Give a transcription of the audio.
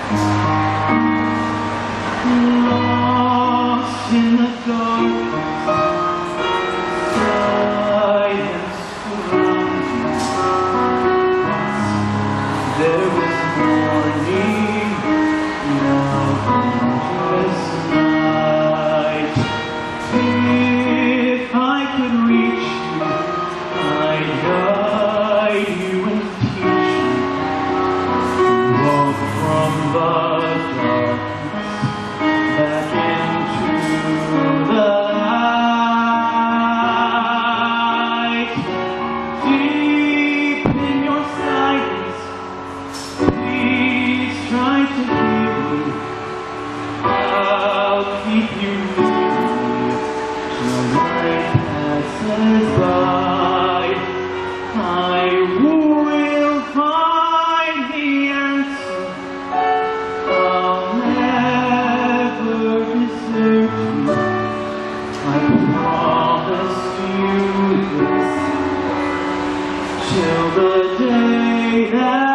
Lost in the dark, silence surrounds me. There was morning, now endless night. If I could reach you, I'd guide you and teach you to walk from the darkness back into the light. Deep in your silence, please try to hear me. I'll keep you near me till night passes by. I will find the answer. I'll never desert you. I promise you this till the day that